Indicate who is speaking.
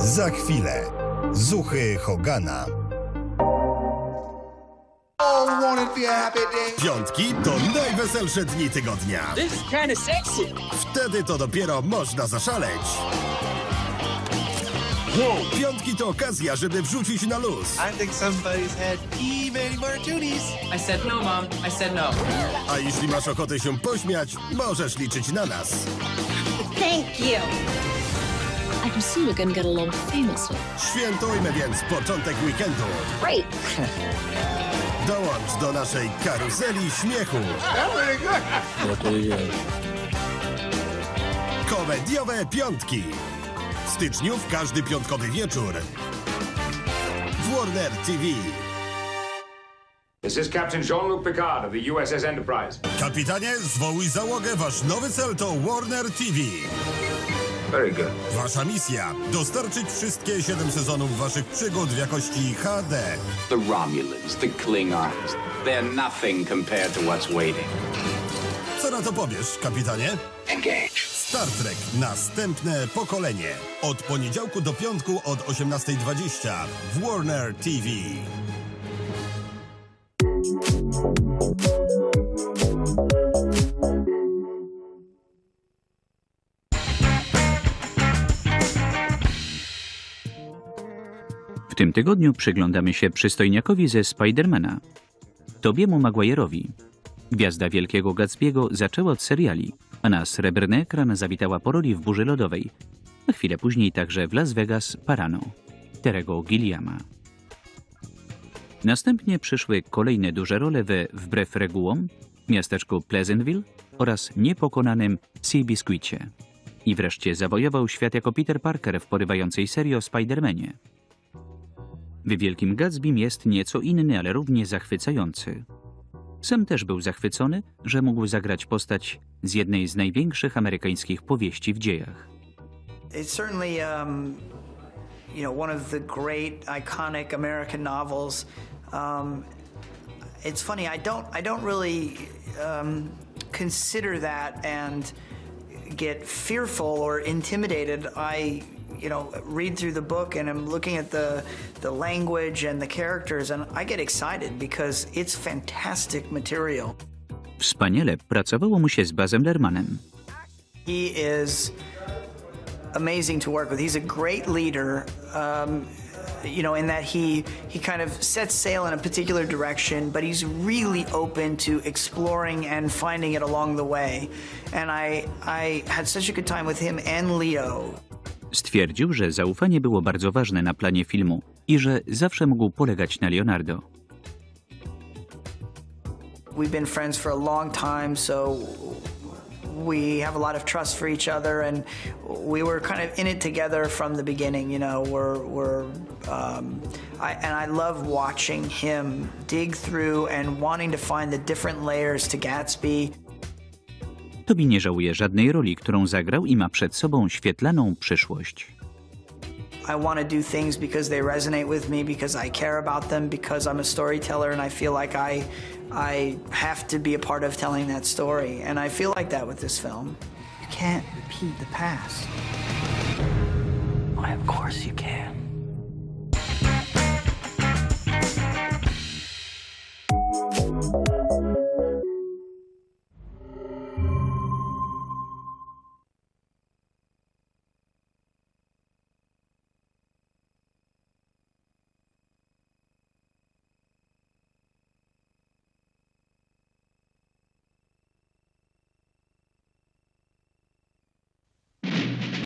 Speaker 1: Za chwilę. Zuchy Hogana. Piątki to najweselsze dni tygodnia. Wtedy to dopiero można zaszaleć. Piątki to okazja, żeby wrzucić na luz.
Speaker 2: I think somebody's had many martinis.
Speaker 3: I said no, Mom. I said no.
Speaker 1: A jeśli masz ochotę się pośmiać, możesz liczyć na nas.
Speaker 4: Thank you.
Speaker 5: I can see we're going to get along famously.
Speaker 1: Świętujmy więc początek weekendu.
Speaker 4: Great.
Speaker 1: Dołącz do naszej karuzeli śmiechu. Komediowe piątki. W styczniu w każdy piątkowy wieczór. W Warner TV.
Speaker 6: This is Captain Jean-Luc Picard of the USS Enterprise.
Speaker 1: Kapitanie, zwołuj załogę. Wasz nowy cel to Warner TV.
Speaker 6: Very good.
Speaker 1: Wasza misja: dostarczyć wszystkie 7 sezonów waszych przygód w jakości HD.
Speaker 7: The Romulans, the Klingons, they're nothing compared to what's waiting.
Speaker 1: Co na to powiesz, kapitanie?
Speaker 7: Engage.
Speaker 1: Star Trek – Następne pokolenie. Od poniedziałku do piątku od 18:20 w Warner TV.
Speaker 8: W tym tygodniu przyglądamy się przystojniakowi ze Spidermana, Tobiemu Maguire'owi. Gwiazda Wielkiego Gatsby'ego zaczęła od seriali, a na srebrny ekran zawitała po roli w Burzy Lodowej, a chwilę później także w Las Vegas Parano, Terry'ego Gilliama. Następnie przyszły kolejne duże role we Wbrew regułom, Miasteczku Pleasantville oraz Niepokonanym Seabiscuicie. I wreszcie zawojował świat jako Peter Parker w porywającej serii o Spidermanie. W Wielkim Gatsbym jest nieco inny, ale równie zachwycający. Sam też był zachwycony, że mógł zagrać postać z jednej z największych amerykańskich powieści w dziejach.
Speaker 9: It's certainly, one of the great, iconic American novels. It's funny, I don't really consider that and get fearful or intimidated. I read through the book and I'm looking at the language and the characters and I get excited because it's fantastic material.
Speaker 8: Wspaniale pracowało mu się z Bazem Lermanem.
Speaker 9: He is amazing to work with. He's a great leader, in that he kind of sets sail in a particular direction, but he's really open to exploring and finding it along the way. And I had such a good time with him and Leo.
Speaker 8: Stwierdził, że zaufanie było bardzo ważne na planie filmu i że zawsze mógł polegać na Leonardo.
Speaker 9: We've been friends for a long time, so we have a lot of trust for each other, and we were kind of in it together from the beginning. I love watching him dig through and wanting to find the different layers to Gatsby.
Speaker 8: Tobi nie żałuje żadnej roli, którą zagrał i ma przed sobą świetlaną przyszłość.
Speaker 9: I want to do things because they resonate with me, because I care about them, because I'm a storyteller and I feel like I have to be a part of telling that story. And I feel like that with this film. You can't repeat the past.
Speaker 3: Why, of course you can.